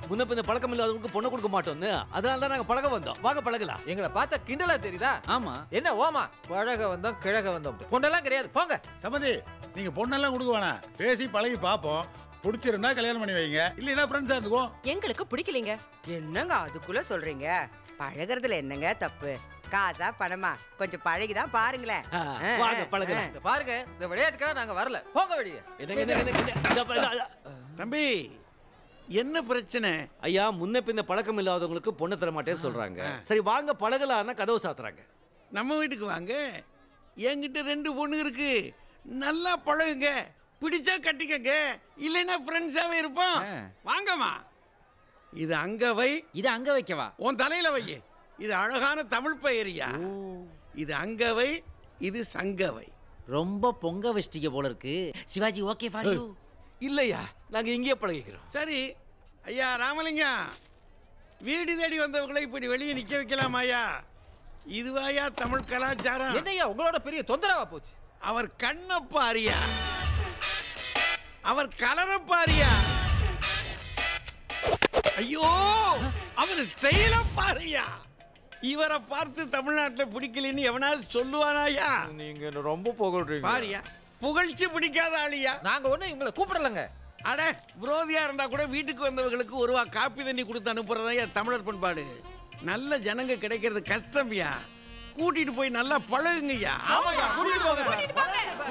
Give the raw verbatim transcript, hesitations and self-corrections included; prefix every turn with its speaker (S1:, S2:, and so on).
S1: முன்ன பின்ன பழக்கம் இல்லாதவங்களுக்கு பொண்ணு கொடுக்க மாட்டோம்னு. அதனால தான் நாங்க பழக வந்தோம். வாங்க பழகலாம்.
S2: எங்களை பார்த்தா கிண்டலா தெரியுதா?
S3: ஆமா.
S2: என்ன ஓமா பழக வந்தோம் கிழக வந்தோம் பொண்ணெல்லாம் கிடையாது போங்க.
S4: சமதி நீங்க பொண்ணெல்லாம் கொடுக்க வேணாம், பேசி பழகி பார்ப்போம். பிடிச்சிருந்தா கல்யாணம் பண்ணி வைங்க, இல்லைன்னா ஃப்ரெண்ட்ஸா இருந்துக்குவோம்.
S5: எங்களுக்கு பிடிக்கலீங்க. என்னங்க அதுக்குள்ள சொல்றீங்க? பழகுறதுல என்னங்க தப்பு? காசா பணமா கொஞ்சம் பழகிதான் பாருங்களேன்.
S1: வாங்க பழகலாம்.
S2: பாருங்க இந்த விளையாட்டுக்காக நாங்க வரல, போங்க வெளியே.
S6: தம்பி என்ன பிரச்சனை?
S1: ஐயா முன்ன பின்ன பழக்கம் இல்லாதவங்களுக்கு பொண்ணு தர மாட்டேன்னு சொல்றாங்க. சரி வாங்க பழகலான்னா கதவு சாத்துறாங்க.
S6: நம்ம வீட்டுக்கு வாங்க, என்கிட்ட ரெண்டு பொண்ணு இருக்கு, நல்லா பழகுங்க, பிடிச்சா கட்டிக்கங்க, இல்லைன்னா ஃப்ரெண்ட்ஸாவே இருப்போம். வாங்கம்மா. இது அங்க வை.
S3: இது அங்க வைக்கவா?
S6: உன் தலையில வை. இது அழகான தமிழ் பெயரியா. இது அங்க வை, இது சங்க வை.
S3: ரொம்ப பொங்க வச்சிட்டீங்க போல இருக்கு. Sivaji okay for you?
S1: இல்லையா நாங்க இங்கேயே பழகிக்கிறோம்.
S6: சரி ஐயா ராமலிங்கம், வீடு தேடி வந்தவங்களை இப்படி வெளியே நிக்க வைக்கலாமா ஐயா? இதுவாயா தமிழ் கலாச்சாரம்?
S2: என்னையா உங்களோட பெரிய தொந்தரவா போச்சு?
S6: அவர் கண்ண பாரியா, அவர் கலர பாரியா, ஐயோ அவர் ஸ்டைல பாரியா. இவரை பார்த்து தமிழ்நாட்டில் பிடிக்கலன்னு எவனாவது சொல்லுவானாயா?
S1: நீங்க ரொம்ப புகழ்றீங்க.
S6: பாரியா புகழ்ச்சி பிடிக்காத ஆளியா?
S2: நாங்க ஒண்ணும் இவங்களை கூப்பிடலங்க.
S6: அட விரோதியா இருந்தா கூட வீட்டுக்கு வந்தவங்களுக்கு ஒரு ரூபா காப்பி தண்ணி கொடுத்து அனுப்புறதா தமிழர் பண்பாடு. நல்ல ஜனங்க கிடைக்கிறது கஷ்டம்யா. கூட்டிட்டு போய் நல்லா பழகுங்கய்யா.
S2: கூட்டிட்டு போங்க.